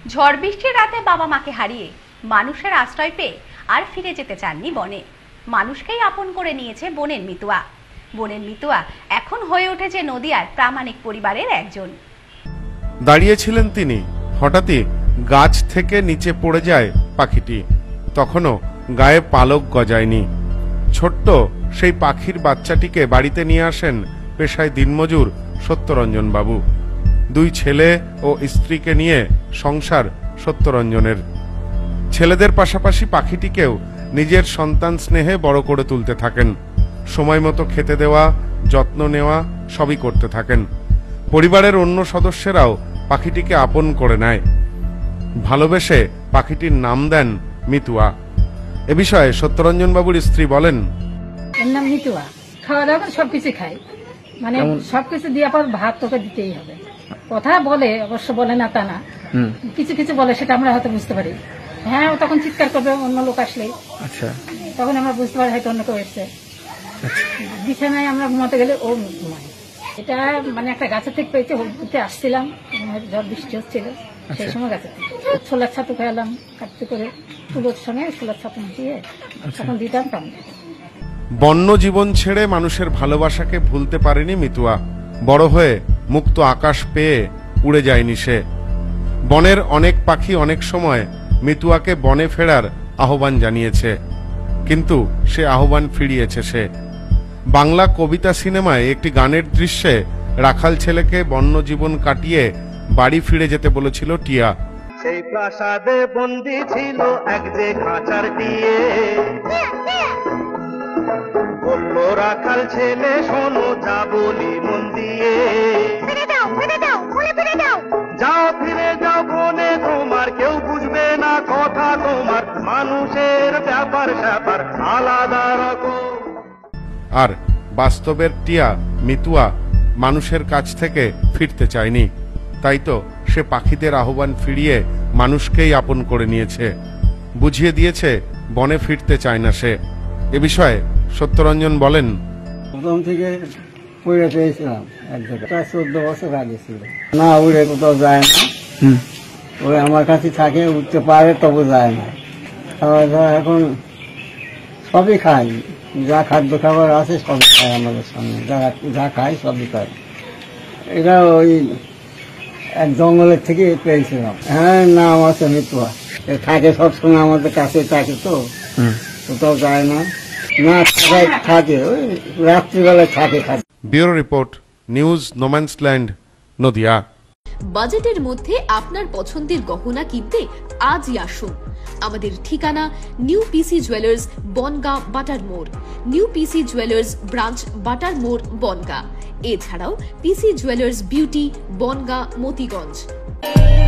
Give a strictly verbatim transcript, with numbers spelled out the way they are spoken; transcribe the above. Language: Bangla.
ঝড় বৃষ্টির রাতে বাবা মাকে হারিয়ে মানুষের আশ্রয় পেয়ে আর ফিরে যেতে চাননি বনে। মানুষকেই আপন করে নিয়েছে বনের মিতুয়া। বনের মিতুয়া এখন হয়ে উঠেছে নদিয়ার প্রামাণিক পরিবারের একজন। দাঁড়িয়েছিলেন তিনি, হঠাৎই গাছ থেকে নিচে পড়ে যায় পাখিটি। তখনও গায়ে পালক গজায়নি। ছোট্ট সেই পাখির বাচ্চাটিকে বাড়িতে নিয়ে আসেন পেশায় দিনমজুর সত্যরঞ্জন বাবু। দুই ছেলে ও স্ত্রীকে নিয়ে সংসার সত্যরঞ্জনের। ছেলেদের পাশাপাশি পাখিটিকেও নিজের সন্তান স্নেহে বড় করে তুলতে থাকেন। সময় মতো খেতে দেওয়া, যত্ন নেওয়া সবই করতে থাকেন। পরিবারের অন্য সদস্যরাও পাখিটিকে আপন করে নেয়। ভালোবেসে পাখিটির নাম দেন মিতুয়া। এ বিষয়ে সত্যরঞ্জন বাবুর স্ত্রী বলেন, এর নাম মিতুয়া। খাওয়া দাওয়া সবকিছু খাই, মানে সবকিছু দিয়ে পর ভাত তোকে দিতেই হবে। কথা বলে, অবশ্য বলে না তা না, কিছু কিছু বলে, সেটা আমরা হয়তো বুঝতে পারি। হ্যাঁ, ও তখন চিৎকার করবে অন্য লোক আসলে, তখন আমরা বুঝতে পারি হয়তো অন্য কেউ এসছে। বিছানায় আমরা ঘুমাতে গেলে ও ঘুমায়। এটা মানে একটা গাছের থেকে পেয়েছে, ঘুরতে আসছিলাম, ঝড় বৃষ্টি হচ্ছিল, সেই সময় গাছের থেকে ছোলার ছাতু খেলাম, কাটতে করে তুলোর সঙ্গে ছোলার ছাতু মিশিয়ে তখন দিতাম। তেমন বন্য জীবন ছেড়ে মানুষের ভালোবাসাকে ভুলতে পারেনি মিতুয়া। বড় হয়ে মুক্ত আকাশ পেয়ে উড়ে যায়নি সে। বনের অনেক পাখি অনেক সময় মিতুয়াকে বনে ফেরার আহ্বান জানিয়েছে, কিন্তু সে আহ্বান ফিরিয়েছে সে। বাংলা কবিতা সিনেমায় একটি গানের দৃশ্যে রাখাল ছেলেকে বন্য জীবন কাটিয়ে বাড়ি ফিরে যেতে বলেছিল টিয়া। সেই প্রাসাদে বন্দী ছিল এক যে খাঁচার টিয়ে, বলল রাখাল ছেলে শোনো যা বলি মন দিয়ে, যাও ফিরে যাও বনে, তোমার কেউ বুঝবে না কথা তোমার, মানুষের ব্যাপার স্যাপার আলাদা রকম। আর বাস্তবের টিয়া মিতুয়া মানুষের কাছ থেকে ফিরতে চায়নি, তাই তো সে পাখিদের আহ্বান ফিরিয়ে মানুষকেই আপন করে নিয়েছে। বুঝিয়ে দিয়েছে বনে ফিরতে চায় না সে। এ বিষয়ে সত্যরঞ্জন বলেন, প্রথম থেকে উড়ে পেয়েছিলাম এক জায়গায়, চোদ্দ বছর আগে ছিল না, উড়ে কোথাও যায় না। ওই আমার কাছে থাকে, উঠতে পারে তবু যায় না। খাবার দাবার এখন সবই খাই, যা খাদ্য খাবার আছে সবই খায় আমাদের সামনে, যারা যা খায় সবই খায়। এটা ওই এক জঙ্গলের থেকে পেয়েছিলাম। হ্যাঁ, নাম আছে মিতুয়া। থাকে সবসময় আমাদের কাছে থাকে, তো কোথাও যায় না, না থাকে ওই রাত্রিবেলায় থাকে থাকে। Bureau report, news no man's land, Nadia. বাজেটের মধ্যে আপনার পছন্দের গহনা কিনতে আজই আসুন। আমাদের ঠিকানা নিউ পিসি জুয়েলার্স, বনগাঁ, বাটার মোড়। নিউ পিসি জুয়েলার্স ব্রাঞ্চ, বাটার মোড়, বনগাঁ। এছাড়াও PC jewellers beauty, Bongaon, Motiganj.